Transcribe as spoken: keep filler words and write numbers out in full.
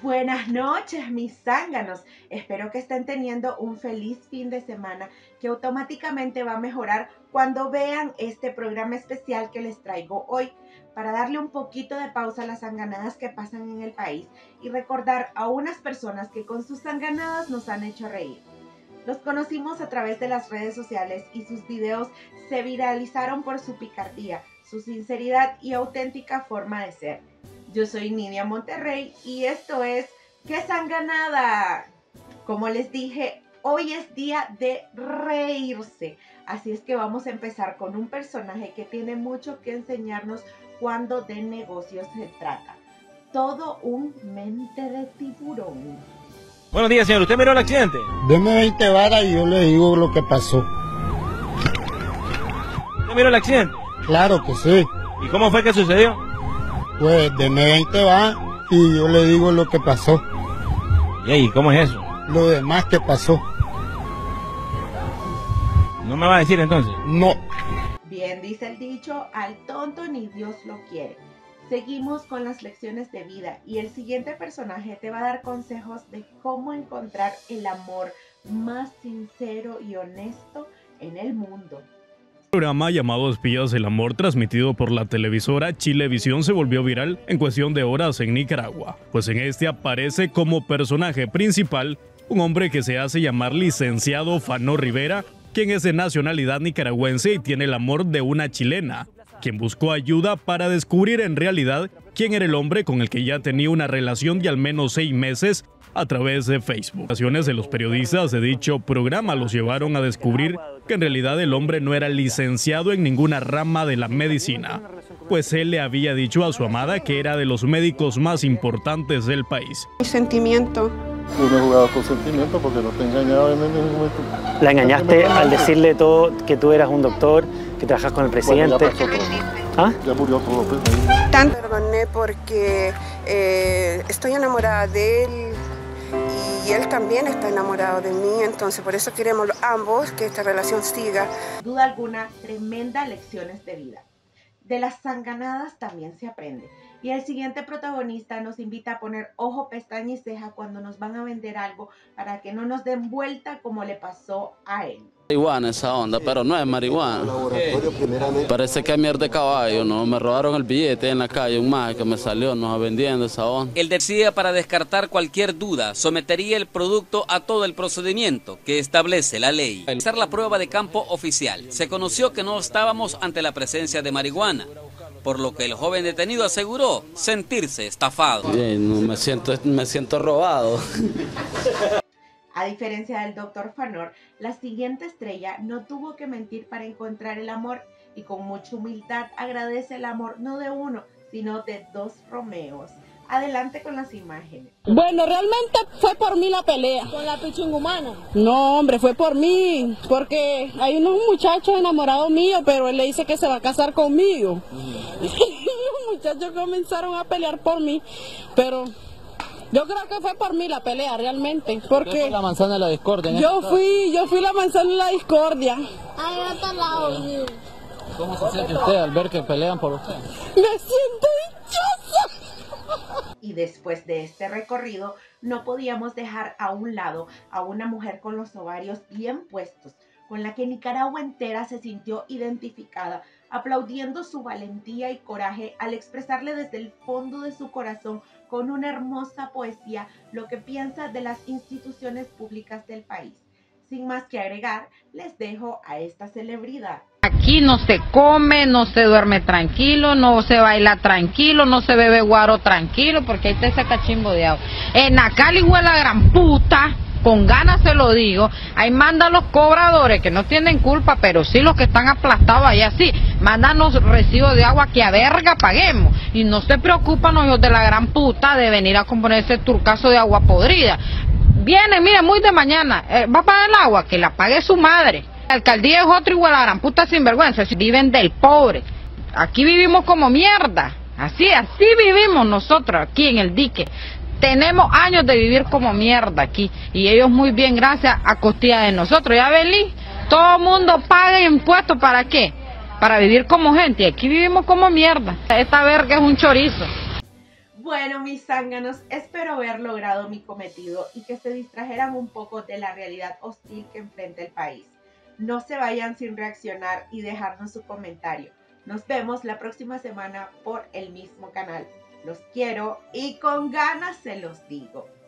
Buenas noches, mis zánganos. Espero que estén teniendo un feliz fin de semana que automáticamente va a mejorar cuando vean este programa especial que les traigo hoy, para darle un poquito de pausa a las zanganadas que pasan en el país y recordar a unas personas que con sus zanganadas nos han hecho reír. Los conocimos a través de las redes sociales y sus videos se viralizaron por su picardía, su sinceridad y auténtica forma de ser. Yo soy Nidia Monterrey y esto es ¡Qué Zanganada! Como les dije, hoy es día de reírse. Así es que vamos a empezar con un personaje que tiene mucho que enseñarnos cuando de negocios se trata. Todo un mente de tiburón. Buenos días, señor. ¿Usted miró el accidente? Deme veinte varas y yo le digo lo que pasó. ¿Usted miró el accidente? Claro que sí. ¿Y cómo fue que sucedió? Pues deme veinte varas y yo le digo lo que pasó. ¿Y ahí, cómo es eso? Lo demás que pasó. ¿No me va a decir entonces? No. Bien dice el dicho, al tonto ni Dios lo quiere. Seguimos con las lecciones de vida y el siguiente personaje te va a dar consejos de cómo encontrar el amor más sincero y honesto en el mundo. El programa llamado Espías del Amor, transmitido por la televisora Chilevisión, se volvió viral en cuestión de horas en Nicaragua, pues en este aparece como personaje principal un hombre que se hace llamar licenciado Fano Rivera, quien es de nacionalidad nicaragüense y tiene el amor de una chilena, quien buscó ayuda para descubrir en realidad quién era el hombre con el que ya tenía una relación de al menos seis meses a través de Facebook. Las acciones de los periodistas de dicho programa los llevaron a descubrir que en realidad el hombre no era licenciado en ninguna rama de la medicina, pues él le había dicho a su amada que era de los médicos más importantes del país. Mi sentimiento. Yo no he jugado con sentimiento porque no te he engañado en ningún momento. La engañaste al decirle todo que tú eras un doctor, que trabajas con el presidente. Bueno, ya pasó todo. ¿Ah? Ya murió todo. Pues. Tan perdoné porque eh, estoy enamorada de él y él también está enamorado de mí, entonces por eso queremos ambos que esta relación siga. Sin duda alguna, tremendas lecciones de vida. De las zanganadas también se aprende. Y el siguiente protagonista nos invita a poner ojo, pestaña y ceja cuando nos van a vender algo para que no nos den vuelta como le pasó a él. Marihuana esa onda, pero no es marihuana. Parece que es mierda de caballo, ¿no? Me robaron el billete en la calle, un maje que me salió, nos vendiendo esa onda. Él decía para descartar cualquier duda, sometería el producto a todo el procedimiento que establece la ley. Al hacer la prueba de campo oficial, se conoció que no estábamos ante la presencia de marihuana, por lo que el joven detenido aseguró sentirse estafado. Bien, no, me siento, me siento robado. A diferencia del doctor Fanor, la siguiente estrella no tuvo que mentir para encontrar el amor y con mucha humildad agradece el amor no de uno, sino de dos Romeos. Adelante con las imágenes. Bueno, realmente fue por mí la pelea. ¿Con la pichingumana? No, hombre, fue por mí, porque hay unos muchachos enamorados míos, pero él le dice que se va a casar conmigo. Uh-huh. Y los muchachos comenzaron a pelear por mí, pero... yo creo que fue por mí la pelea realmente, porque fue la manzana de la discordia. Yo fui, yo fui la manzana de la discordia. Ay, otro lado. ¿Cómo se siente usted al ver que pelean por usted? Me siento dichosa. Y después de este recorrido, no podíamos dejar a un lado a una mujer con los ovarios bien puestos, con la que Nicaragua entera se sintió identificada, aplaudiendo su valentía y coraje al expresarle desde el fondo de su corazón con una hermosa poesía lo que piensa de las instituciones públicas del país. Sin más que agregar, les dejo a esta celebridad. Aquí no se come, no se duerme tranquilo, no se baila tranquilo, no se bebe guaro tranquilo, porque ahí está ese cachimbo de agua. En Acali huele la gran puta, con ganas se lo digo, ahí mandan los cobradores que no tienen culpa, pero sí los que están aplastados allá sí, mandan los recibos de agua que a verga paguemos, y no se preocupan los hijos de la gran puta de venir a componer ese turcazo de agua podrida. Viene, mire, muy de mañana, eh, va a pagar el agua, que la pague su madre. La alcaldía es otro igual a la gran puta sinvergüenza, viven del pobre. Aquí vivimos como mierda, así, así vivimos nosotros aquí en el dique. Tenemos años de vivir como mierda aquí, y ellos muy bien gracias a costilla de nosotros. Ya ven, todo el mundo paga impuestos, ¿para qué? Para vivir como gente, y aquí vivimos como mierda. Esta verga es un chorizo. Bueno, mis zánganos, espero haber logrado mi cometido y que se distrajeran un poco de la realidad hostil que enfrenta el país. No se vayan sin reaccionar y dejarnos su comentario. Nos vemos la próxima semana por el mismo canal. Los quiero y con ganas se los digo.